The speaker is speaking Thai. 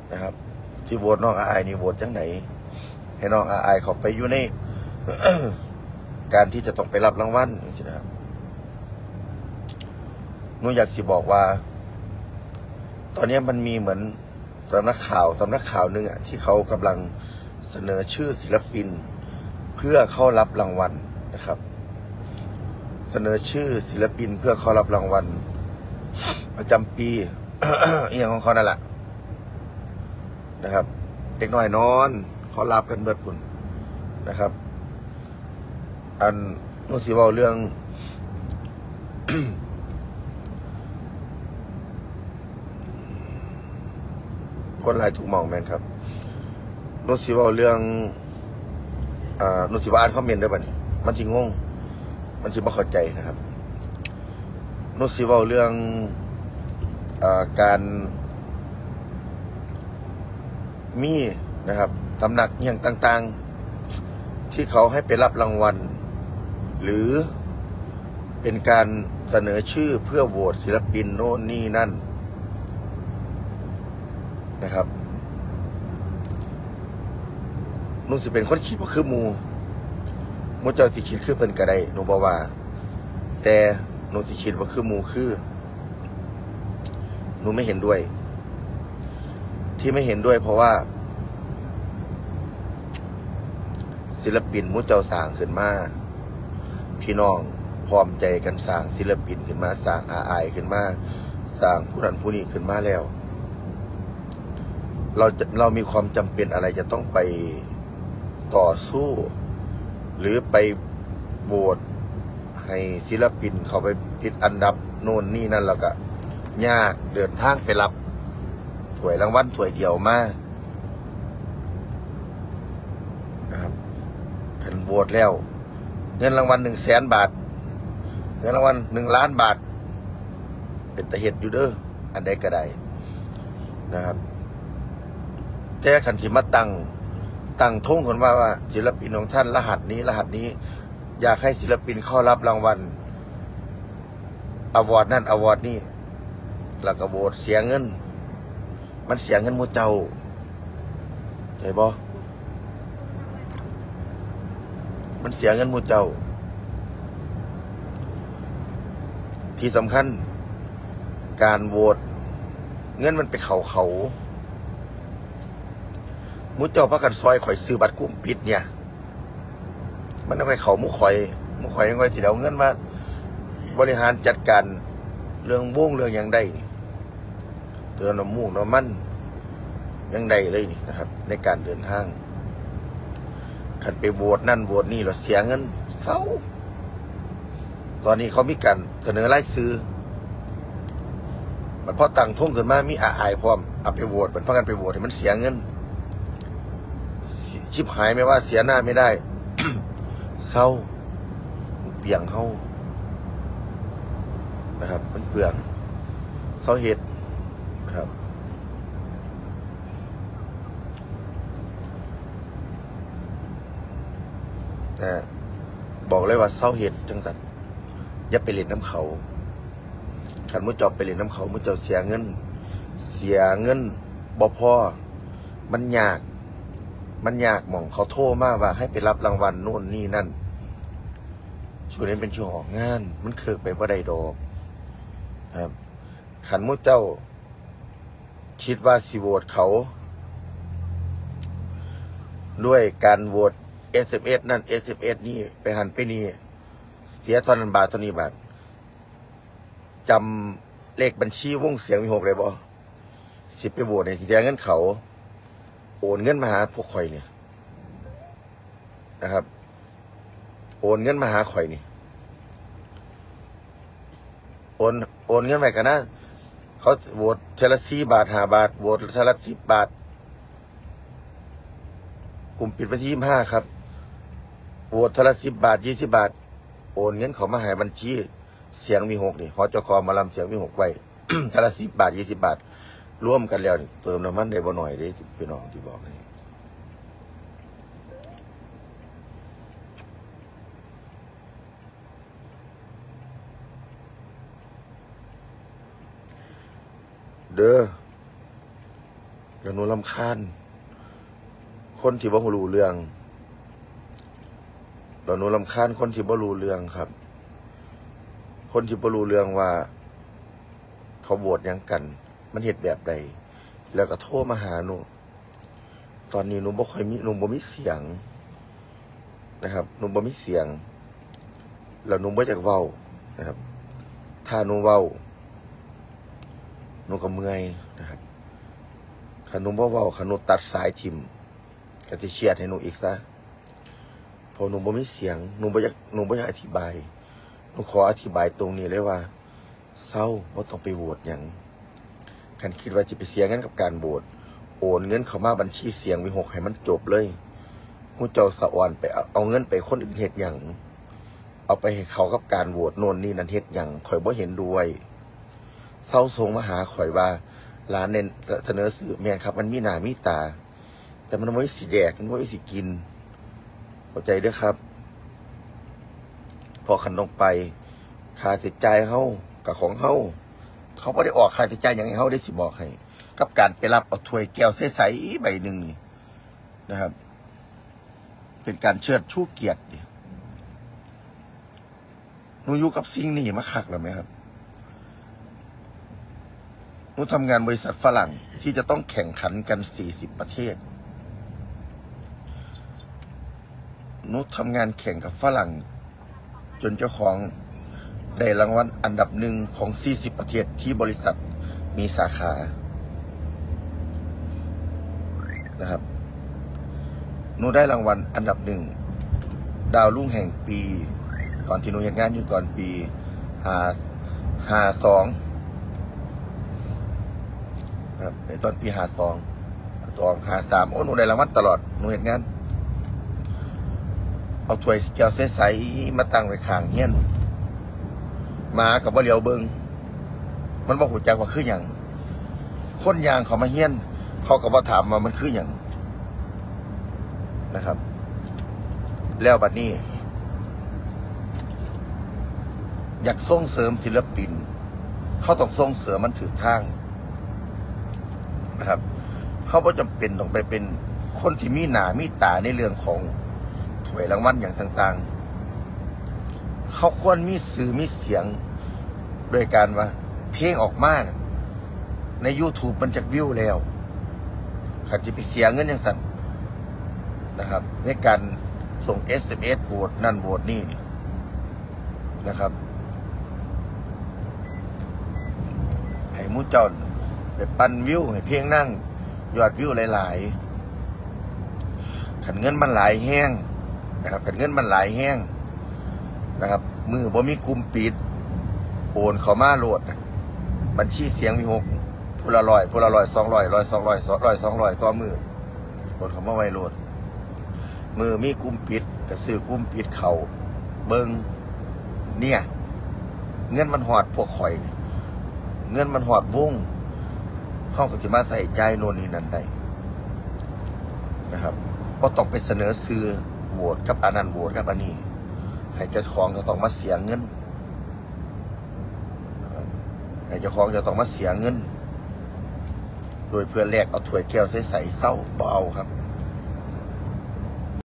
นะครับที่โหวตน้องอายนี่โหวตจังไหนให้น้องอายเขาไปอยู่ใน การที่จะต้องไปรับรางวัลนี่นะครับหนูอยากสิบอกว่าตอนนี้มันมีเหมือนสำนักข่าวหนึ่งอ่ะที่เขากำลังเสนอชื่อศิลปินเพื่อเข้ารับรางวัลนะครับเสนอชื่อศิลปินเพื่อเข้ารับรางวัลประจำปี อีกอย่างของเขานั่นแหละนะครับเด็กน้อยนอนเขารับกันเบิดพุ่นนะครับอันนู้สิว่าเรื่อง คนหลายถูกมองแม่นครับนู้สิว่าเรื่องนู้สิว่าอ่านคอมเมนต์ได้ป่ะนี่มันสิงงมันสิบ่เข้าใจนะครับนู้สิว่าเรื่องการมีนะครับตำหนักอย่างต่างๆที่เขาให้ไปรับรางวัลหรือเป็นการเสนอชื่อเพื่อโหวตศิลปินโน่นนี่นั่นนะครับนุ่นสิเป็นคนคิดว่าคือมูเจ้าสิคิดคือเพิ่นก็ได้หนูบอกว่าแต่หนูสิคิดว่าคือมูคือหนูไม่เห็นด้วยที่ไม่เห็นด้วยเพราะว่าศิลปินมุเจ้าสร้างขึ้นมาพี่น้องพร้อมใจกันสร้างศิลปินขึ้นมาสร้างอายขึ้นมาสร้างผู้นั้นผู้นี้ขึ้นมาแล้วเรามีความจำเป็นอะไรจะต้องไปต่อสู้หรือไปโหวตให้ศิลปินเขาไปติดอันดับโน่นนี่นั่นแล้วก็ยากเดินทางไปรับถ้วยรางวัลถ้วยเดียวมานะครับขันโหวตแล้วเงินรางวัล100,000 บาทเงินรางวัล1,000,000 บาทเป็นตะเห็ดอยู่เด้ออันใดก็ได้นะครับแต่ขันสิมาตั้งทงคนว่าศิลปินของท่านรหัสนี้อยากให้ศิลปินเข้ารับรางวัลอวอร์ดนั่นอวอร์ดนี่แล้วก็โหวตเสียเงินมันเสียเงินมูเจ้าใช่บ่มันเสียเงินมูเจ้าที่สำคัญการโหวตเงินมันไปเขามุเจ้าพักกันซอยข่อยซื้อบัตรกลุ่มปิดเนี่ยมันต้องไปเขามุข่อยยังไงที่เดี๋ยวเงินมาบริหารจัดการเรื่องวงเรื่องอย่างใดเตือนน้ำมูกน้ำมันยังใดเลยนี่นะครับในการเดินทางขันไปโหวตนั่นโหวตนี่เราเสียเงินเศร้าตอนนี้เขามีการเสนอรายชื่อมันพอตั้งทุ่งขึ้นมามีอายพร้อมเอาไปโหวตมันพากันไปโหวตให้มันเสียเงินชิบหายไม่ว่าเสียหน้าไม่ได้ เศร้าเปลี่ยงเฮานะครับมันเปลืองเศร้าเหตุนะครับแต่บอกเลยว่าเศร้าเหตุจังสันอย่าไปเล่นน้ำเขาขันมุจจอบไปเล่นน้ำเขามุจจอบเสียเงินบ่พอมันยากหม่องเขาโทรมาว่าให้ไปรับรางวัลโน่นนี่นั่นช่วงนี้เป็นช่วงออกงานมันเคิกไปบ่ได้ดอกครับขันมุเจ้าคิดว่าสิโหวตเขาด้วยการโหวต SMS นั่น SMS นี่ไปหันไปนี่เสียเท่านั้นบาทเท่านี้บาทจำเลขบัญชีวงเสียงมี6เลยบ่สิไปโหวตในสิเสียเงินเขาโอนเงินมาหาพวกข่อยเนี่ยนะครับโอนเงินมาหาข่อยนี่โอนเงินไปกันนะเขาโหวตเทละ4 บาท5 บาทโหวตเทละ10 บาทกลุ่มปิดวันที่25ครับโหวตเทละ10 บาท20 บาทโอนเงินเขามาหาบัญชีเสียงมี6นี่หจค.มาลำเสียงมี6ไว้ เทละ10 บาท20 บาทร่วมกันแล้วเติมน้ำมันได้บ่หน่อยเลยพี่น้องที่บอกให้เด้อแล้วหนูรำคาญคนที่บ่รู้เรื่องแล้วหนูรำคาญคนที่บ่รู้เรื่องครับคนที่บ่รู้เรื่องว่าเขาโหวตยังกันมันเหตุแบบใดแล้วก็โทรมาหาหนูตอนนี้หนูบ่ค่อยมีหนูบ่มีเสียงนะครับหนูบ่มีเสียงแล้วหนูบ่อยากเว้านะครับถ้าหนูเว้าหนูก็เมื่อยนะครับถ้าหนูบ่เว้าถ้าหนูตัดสายทิ่มก็สิเครียดให้หนูอีกซะพอหนูบ่มีเสียงหนูบ่อยากอธิบายหนูขออธิบายตรงนี้เลยว่าเศร้าบ่ต้องไปโหวตหยังคันคิดว่าสิไปเสียเงินกับการโหวตโอนเงินเข้ามาบัญชีเสียงวิหกให้มันจบเลยผู้เจ้าสะอ่อนไปเอาเงินไปคนอื่นเฮ็ดหยังเอาไปให้เขากับการโหวตโน่นนี่นั่นเฮ็ดหยังข่อยบ่เห็นด้วยเศร้าทรงมาหาข่อยว่าร้านเน้นเสนอสื่อแม่นครับมันมีหน้ามีตาแต่มันไม่สิแดกมันไม่สิกินเข้าใจด้วยครับพอขันลงไปค่าใช้จ่ายเฮากับของเฮาเขาไม่ได้ออกค่าใช้จ่ายอย่างให้เฮาได้สิบอกให้กับการไปรับเอาถ้วยแก้วใสๆใบหนึ่งนี่นะครับเป็นการเชิดชูเกียรติหนูอยู่กับสิ่งนี้มาคักแล้วไหมครับหนูทำงานบริษัทฝรั่งที่จะต้องแข่งขันกัน40 ประเทศหนูทำงานแข่งกับฝรั่งจนเจ้าของได้รางวัลอันดับ1ของ40 ประเทศที่บริษัทมีสาขานะครับหนูได้รางวัลอันดับ1ดาวรุ่งแห่งปีตอนที่หนูเห็นงานอยู่ตอนปี52ครับในตอนปี53โอ้หนูได้รางวัลตลอดหนูเห็นงานเอาถ้วยแก้วใสๆมาตั้งไว้ข้างเงี้ยมากับว่าเหลียวเบิงมันบอกหัวใจว่าคืออย่างคนยางเขามาเฮี้ยนเขาก็มาถามว่ามันคืออย่างนะครับแล้วบัดนี้อยากส่งเสริมศิลปินเขาต้องส่งเสริมมันถือทางนะครับเขาไม่จำเป็นต้องไปเป็นคนที่มีหน้ามีตาในเรื่องของถ้วยรางวัลอย่างต่างๆเขาควรมีสื่อมีเสียงโดยการว่าเพลงออกมาใน YouTube มันจะวิวแล้วขันจะไปเสียเงินอย่างสั่นนะครับในการส่ง SMS โหวตนั่นโหวตนี่นะครับให้มูเจ้าไปปั่นวิวให้เพลงนั่งยอดวิวหลายๆขันเงินมันหลายแห้งนะครับขันเงินมันหลายแห้งนะครับมือบ่มีกลุ่มปิดโอนเขามาโหลดบัญชีเสียงมี6ผู้ละ100ผู้ละ100 200 100 200 100 200ต่อมือโอนเขามาไว้โหลดมือมีกลุ่มปิดก็ซื้อกลุ่มปิดเขาเบิงเนี่ยเงินมันหอดพวกข่อยเงินมันหอดวงห้องก็จะมาใส่ใจโน่นนี่นั่นได้นะครับก็ต้องไปเสนอซื้อโหวตกับอันนั้นโหวตกับอันนี้ให้เจ้าของก็ต้องมาเสียเงินให้เจ้าของจะต้องมาเสียเงินโดยเพื่อแลกเอาถ้วยแก้วใสๆเศร้าบ่เอาครับ